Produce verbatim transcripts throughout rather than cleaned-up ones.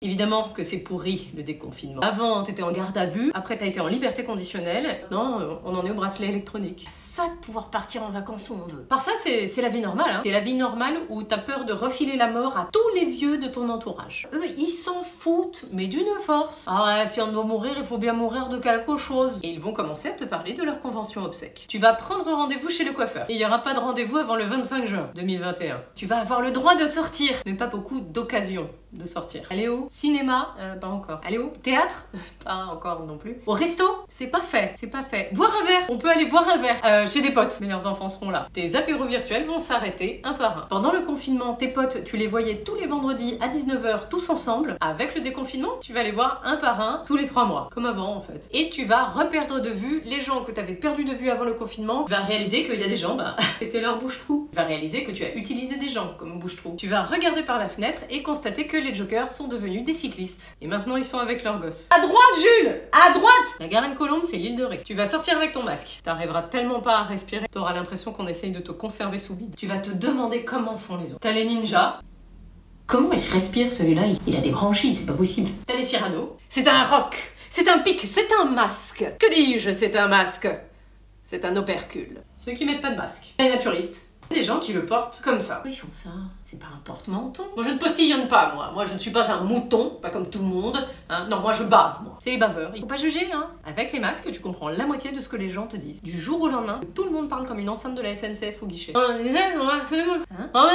Évidemment que c'est pourri le déconfinement. Avant, t'étais en garde à vue, après t'as été en liberté conditionnelle, non, on en est au bracelet électronique. Ça de pouvoir partir en vacances où on veut. Par ça, c'est la vie normale, hein. C'est la vie normale où t'as peur de refiler la mort à tous les vieux de ton entourage. Eux, ils s'en foutent, mais d'une force. Ah ouais, si on doit mourir, il faut bien mourir de quelque chose. Et ils vont commencer à te parler de leur convention obsèques. Tu vas prendre rendez-vous chez le coiffeur. Il n'y aura pas de rendez-vous avant le vingt-cinq juin deux mille vingt et un. Tu vas avoir le droit de sortir, mais pas beaucoup d'occasions de sortir. Aller au cinéma, euh, pas encore. Aller au théâtre, pas encore non plus. Au resto, c'est pas fait, c'est pas fait. Boire un verre, on peut aller boire un verre euh, chez des potes, mais leurs enfants seront là. Tes apéros virtuels vont s'arrêter un par un. Pendant le confinement, tes potes, tu les voyais tous les vendredis à dix-neuf heures, tous ensemble. Avec le déconfinement, tu vas les voir un par un, tous les trois mois, comme avant en fait. Et tu vas reperdre de vue les gens que tu avais perdu de vue avant le confinement. Tu vas réaliser qu'il y a des gens, bah, c'était leur bouche-trou. Tu vas réaliser que tu as utilisé des gens comme bouche-trou. Tu vas regarder par la fenêtre et constater que les jokers sont devenus des cyclistes. Et maintenant, ils sont avec leurs gosses. À droite, Jules! À droite! La Garenne-Colombe, c'est l'île de Ré. Tu vas sortir avec ton masque. T'arriveras tellement pas à respirer, t'auras l'impression qu'on essaye de te conserver sous vide. Tu vas te demander comment font les autres. T'as les ninjas. Comment il respire celui-là? Il a des branchies, c'est pas possible. T'as les Cyrano. C'est un roc. C'est un pic. C'est un masque. Que dis-je? C'est un masque. C'est un opercule. Ceux qui mettent pas de masque. Les naturistes. Des gens qui le portent comme ça. Pourquoi ils font ça? C'est pas un porte-menton. Moi je ne postillonne pas, moi. Moi je ne suis pas un mouton, pas comme tout le monde. Hein. Non, moi je bave, moi. C'est les baveurs. Il faut pas juger, hein. Avec les masques, tu comprends la moitié de ce que les gens te disent. Du jour au lendemain, tout le monde parle comme une enceinte de la S N C F au guichet. Hein? Quoi?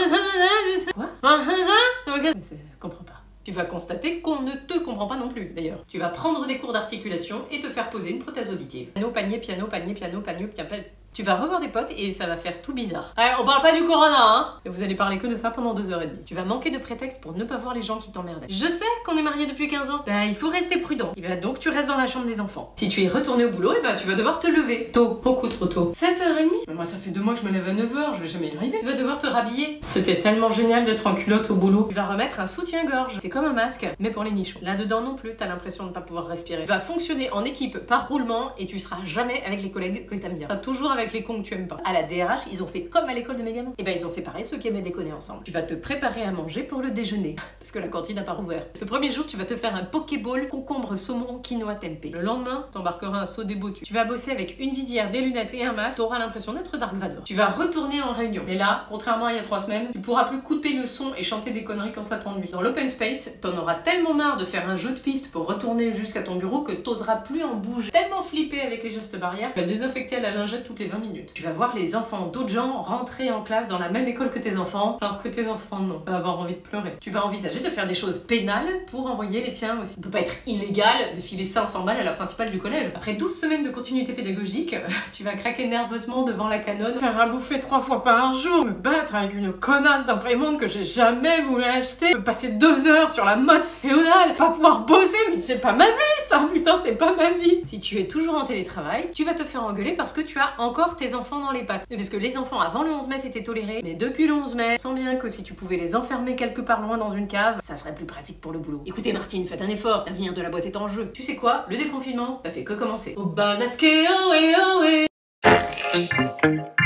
Je comprends pas. Tu vas constater qu'on ne te comprend pas non plus, d'ailleurs. Tu vas prendre des cours d'articulation et te faire poser une prothèse auditive. Piano, panier, piano, panier, piano, panier, piano. Tu vas revoir des potes et ça va faire tout bizarre. Ouais, on parle pas du corona, hein. Et vous allez parler que de ça pendant deux heures et demie. Tu vas manquer de prétexte pour ne pas voir les gens qui t'emmerdaient. Je sais qu'on est mariés depuis quinze ans. Bah, il faut rester prudent. Et bah, donc, tu restes dans la chambre des enfants. Si tu es retourné au boulot, et bah, tu vas devoir te lever. Tôt, beaucoup trop tôt. sept heures trente. Moi, ça fait deux mois que je me lève à neuf heures, je vais jamais y arriver. Tu vas devoir te rhabiller. C'était tellement génial d'être en culotte au boulot. Tu vas remettre un soutien-gorge. C'est comme un masque, mais pour les nichons. Là-dedans non plus, t'as l'impression de pas pouvoir respirer. Tu vas fonctionner en équipe par roulement et tu seras jamais avec les collègues que t'aimes bien. T'as toujours avec les cons que tu aimes pas. À la D R H, ils ont fait comme à l'école de mes gamins. Et ben ils ont séparé ceux qui aimaient déconner ensemble. Tu vas te préparer à manger pour le déjeuner, parce que la cantine n'a pas rouvert. Le premier jour, tu vas te faire un pokéball concombre, saumon, quinoa tempeh. Le lendemain, t'embarqueras un saut débotu. Tu vas bosser avec une visière, des lunettes et un masque. T'auras l'impression d'être Dark Vador. Tu vas retourner en réunion. Mais là, contrairement à il y a trois semaines, tu pourras plus couper le son et chanter des conneries quand ça t'ennuie. Dans l'open space, t'en auras tellement marre de faire un jeu de piste pour retourner jusqu'à ton bureau que t'oseras plus en bouger. Tellement flippé avec les gestes barrières, tu vas désinfecter à la lingette toutes les vingt minutes. Tu vas voir les enfants d'autres gens rentrer en classe dans la même école que tes enfants, alors que tes enfants non. Tu vas avoir envie de pleurer. Tu vas envisager de faire des choses pénales pour envoyer les tiens aussi. Il peut pas être illégal de filer cinq cents balles à la principale du collège. Après douze semaines de continuité pédagogique, tu vas craquer nerveusement devant la canonne, faire à bouffer trois fois par jour, me battre avec une connasse d'imprimante que j'ai jamais voulu acheter, me passer deux heures sur la mode féodale, pas pouvoir bosser, mais c'est pas ma vie ça, putain, c'est pas ma vie. Si tu es toujours en télétravail, tu vas te faire engueuler parce que tu as encore tes enfants dans les pattes. Parce que les enfants avant le onze mai c'était toléré, mais depuis le onze mai, sens bien que si tu pouvais les enfermer quelque part loin dans une cave, ça serait plus pratique pour le boulot. Écoutez Martine, faites un effort, l'avenir de la boîte est en jeu. Tu sais quoi? Le déconfinement, ça fait que commencer. Au bal masqué, oh et oh et